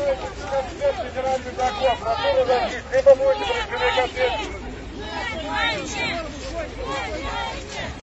Федеральный закон, прошу разойтись, либо будете привлечены к ответственности.